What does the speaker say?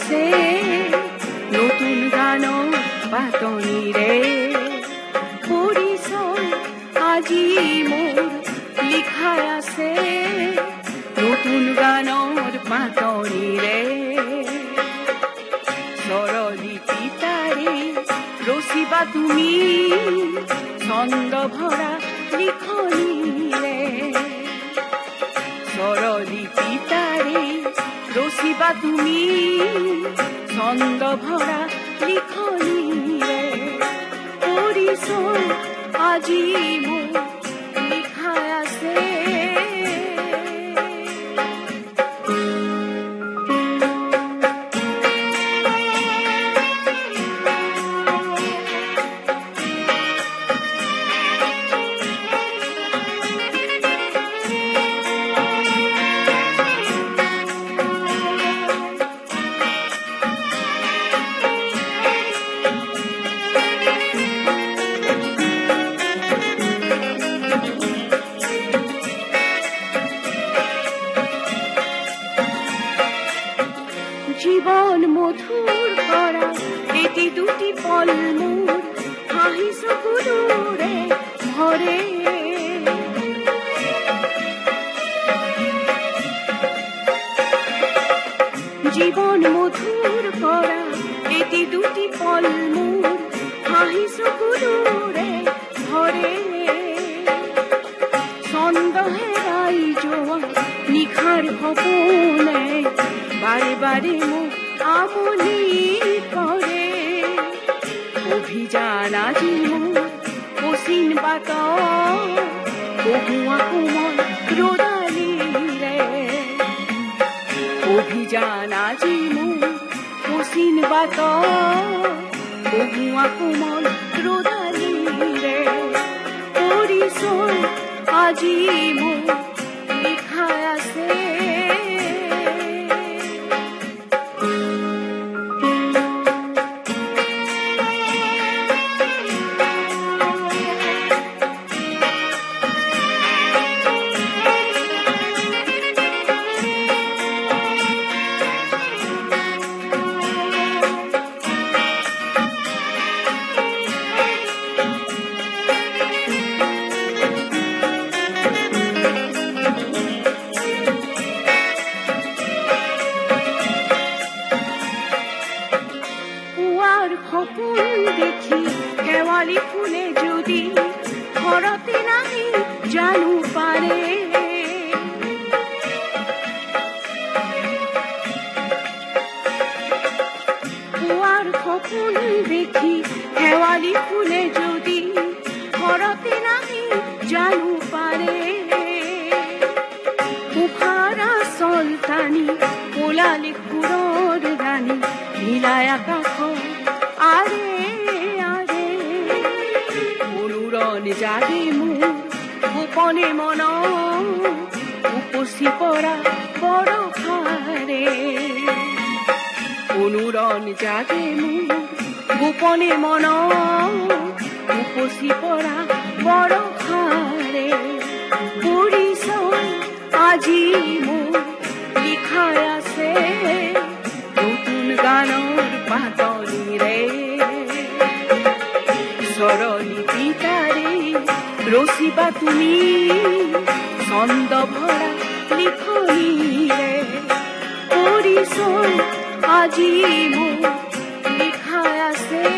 আছে নতুন গানৰ বাতনিৰে পৰিচয় আজি মোৰ লিখাই আছে নতুন গানৰ বাতনিৰে স্বৰলিপিতাৰে ৰচিবা তুমি ছন্দ ভৰা লিখনিৰে স্বৰলিপিতাৰে ৰচিবা তুমি ছন্দ ভৰা লিখনিৰে পৰিচয় আজি মোৰ লিখাই আছে জীবন মধুৰ কৰা এটি দুটি পল মোৰ হাঁহি চকুৰে ভৰে জীবন মধুৰ কৰা এটি দুটি পল মোৰ হাঁহি চকুৰে ভৰে ছন্দ হেৰাই যোৱা নিশাৰ সপোনে বাৰে বাৰে মোক আমনি কৰে অভিযান আজি মোৰ পশ্চিম বাট বহুৱা কোমল ৰ'দালিৰে অভিযান আজি মোৰ পশ্চিম বাট বহুৱা কোমল ৰ'দালিৰে পৰিচয় আজি মোৰ লিখাই আছে সপোন দেখি শেৱালি ফুলে যদি ঘৰতে নাহি জানো পাৰে পুৱাৰ সপোন দেখি শেৱালি ফুলে যদি ঘৰতে নাহি জানো পাৰে উখাৰা চলতানি ওলালি ফুলৰ ৰাণী নীলাই আকাশত আৰে আৰে অনুৰণ জাগে মোৰ গোপনে মন উপচি পৰা বৰষাৰে অনুৰণ জাগে মোৰ গোপনে মন উপচি পৰা বৰষাৰে পৰিচয় আজি মোৰ লিখাই আছে নতুন গানৰ বাতনিৰে স্বৰলিপিতাৰে ৰচিবা তুমি ছন্দ ভৰা লিখনিৰে পৰিচয় আজি মোৰ লিখাই আছে